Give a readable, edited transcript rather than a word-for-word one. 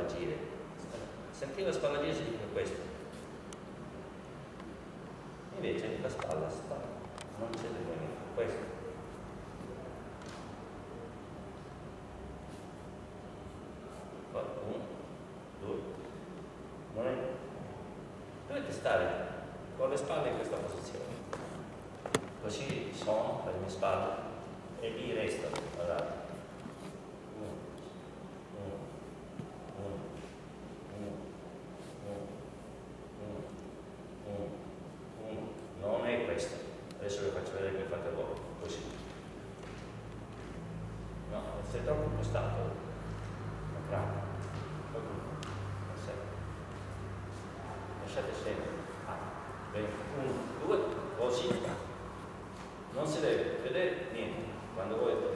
agire. Sentire la spalla agire significa questo. Invece la spalla sta, non c'è del movimento, questo. Poi 1, 2, non è. Dovete stare con le spalle in questa posizione. Così sono per le mie spalle e lì restano, guardate. 1, 1, 1, 1, 1, 1. Non è questo. Adesso vi faccio vedere come fate voi. Così. No, sei troppo impostato. Bravo. Lasciate sempre. Bene. 1, 2, così. Non si deve vedere niente. Quando voi